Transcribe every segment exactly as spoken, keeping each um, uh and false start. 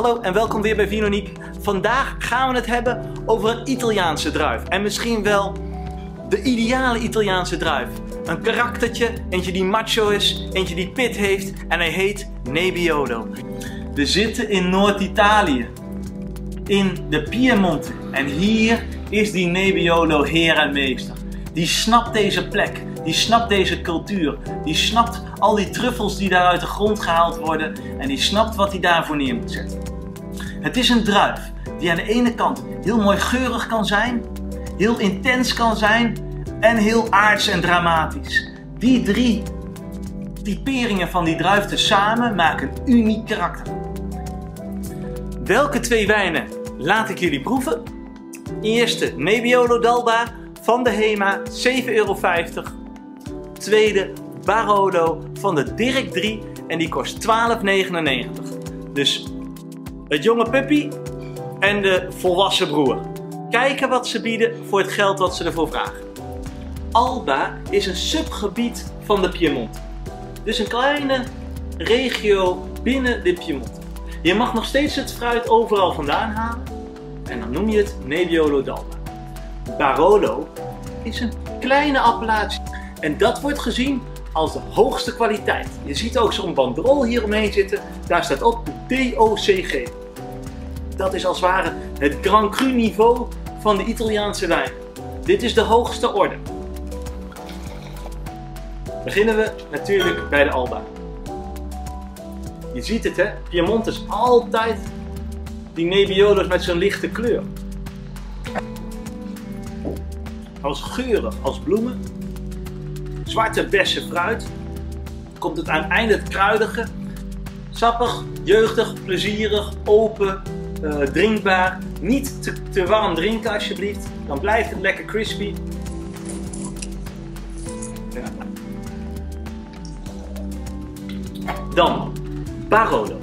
Hallo en welkom weer bij Vinonique. Vandaag gaan we het hebben over een Italiaanse druif. En misschien wel de ideale Italiaanse druif. Een karaktertje, eentje die macho is, eentje die pit heeft en hij heet Nebbiolo. We zitten in Noord-Italië, in de Piemonte. En hier is die Nebbiolo heer en meester. Die snapt deze plek, die snapt deze cultuur, die snapt al die truffels die daar uit de grond gehaald worden en die snapt wat hij daarvoor neer moet zetten. Het is een druif die aan de ene kant heel mooi geurig kan zijn, heel intens kan zijn en heel aards en dramatisch. Die drie typeringen van die druif tezamen maken een uniek karakter. Welke twee wijnen laat ik jullie proeven? Eerste Nebbiolo d'Alba van de Hema, zeven euro vijftig. Tweede Barolo van de Dirk drie en die kost twaalf negenennegentig. Dus het jonge puppy en de volwassen broer. Kijken wat ze bieden voor het geld wat ze ervoor vragen. Alba is een subgebied van de Piemonte. Dus een kleine regio binnen de Piemonte. Je mag nog steeds het fruit overal vandaan halen en dan noem je het Nebbiolo d'Alba. Barolo is een kleine appellatie en dat wordt gezien als de hoogste kwaliteit. Je ziet ook zo'n banderol hier omheen zitten, daar staat op de D O C G. Dat is als het ware het Grand Cru niveau van de Italiaanse wijn. Dit is de hoogste orde. Beginnen we natuurlijk bij de Alba. Je ziet het, hè? Piemonte is altijd die Nebbiolo's met zo'n lichte kleur. Als geuren, als bloemen. Zwarte bessen fruit. Komt het aan het einde het kruidige. Sappig, jeugdig, plezierig, open, uh, drinkbaar. Niet te, te warm drinken alsjeblieft. Dan blijft het lekker crispy. Ja. Dan Barolo.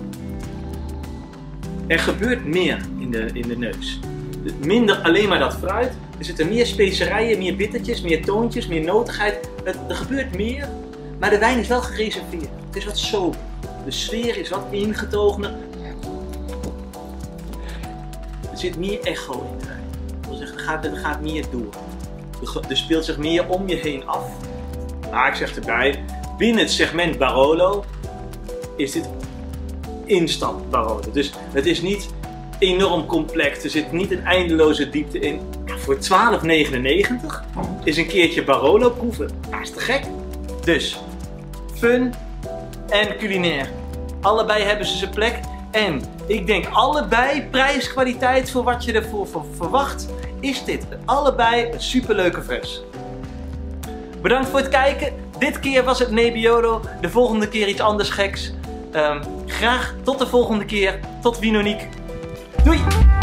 Er gebeurt meer in de, in de neus. Minder alleen maar dat fruit. Er zitten meer specerijen, meer bittertjes, meer toontjes, meer notigheid. Het, er gebeurt meer, maar de wijn is wel gereserveerd. Het is wat sober. De sfeer is wat ingetogener. Er zit meer echo in de wijn. Dat wil zeggen, er gaat, er gaat meer door. Er, er speelt zich meer om je heen af. Maar ik zeg erbij, binnen het segment Barolo is dit instant Barolo. Dus het is niet enorm complex, er zit niet een eindeloze diepte in. Voor twaalf negenennegentig is een keertje Barolo proeven. Dat is te gek. Dus fun en culinair. Allebei hebben ze zijn plek. En ik denk allebei prijs-kwaliteit voor wat je ervoor verwacht. Is dit allebei een superleuke fles. Bedankt voor het kijken. Dit keer was het Nebbiolo. De volgende keer iets anders geks. Um, graag tot de volgende keer. Tot Vinonique. Doei!